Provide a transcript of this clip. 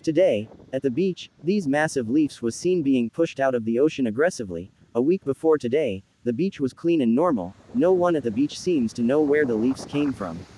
Today, at the beach, these massive leaves was seen being pushed out of the ocean aggressively. A week before today, the beach was clean and normal. No one at the beach seems to know where the leaves came from.